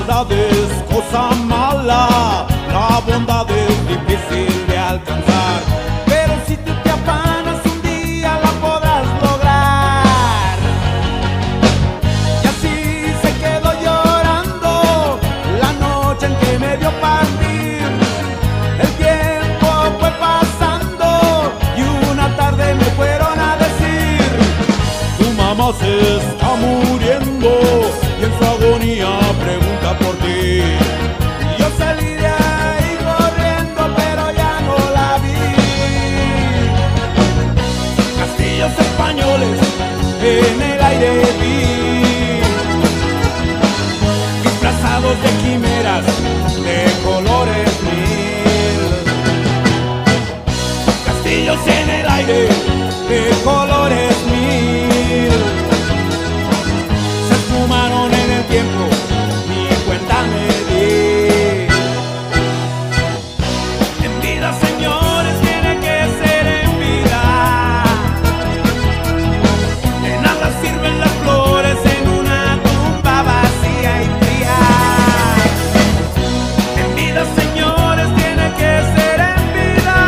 maldad es cosa mala, la bondad es difícil de alcanzar, pero si tú te afanas un día la podrás lograr. Y así se quedó llorando la noche en que me vio partir. El tiempo fue pasando y una tarde me fueron a decir: tu mamá se está muriendo y en su agonía pregunta por ti. Y yo salí de ahí corriendo, pero ya no la vi. Castillos españoles en el aire vi, disfrazados de quimeras de colores mil. Castillos en el aire de colores mil. Se esfumaron en el tiempo, ni cuenta me di. En vida, señores, tiene que ser en vida. De nada sirven las flores en una tumba vacía y fría. En vida, señores, tiene que ser en vida.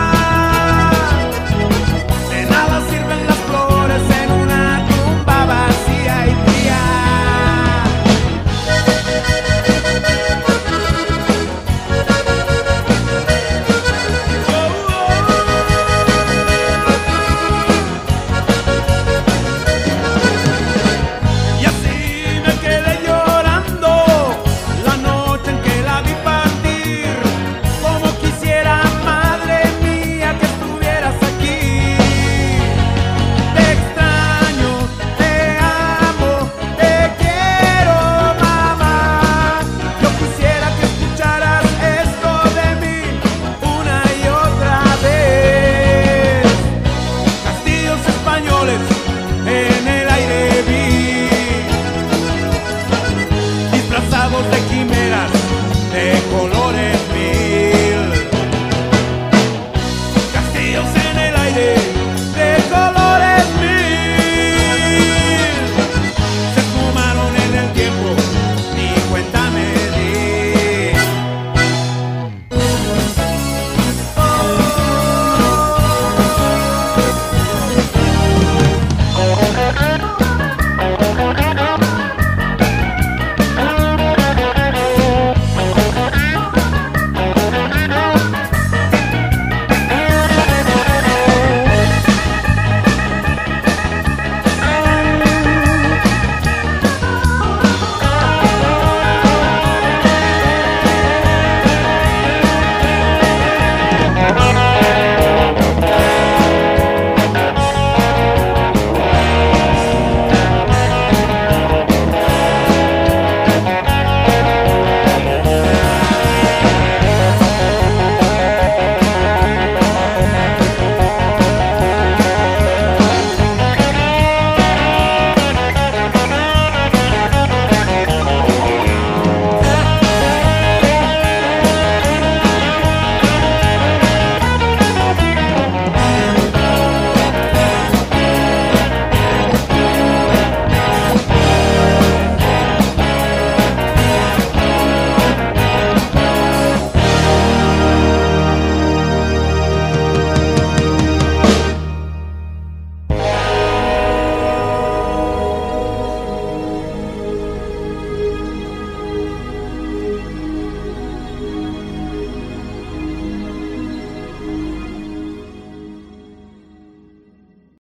De nada sirven las flores en una tumba vacía y fría. Y así me quedé llorando la noche en que la vi partir. Como quisiera, madre mía, que estuvieras aquí. Te extraño, te amo, te quiero, mamá. Yo quisiera que escucharas esto de mí una y otra vez. Castillos españoles en el aire vi, disfrazados de quimeras de color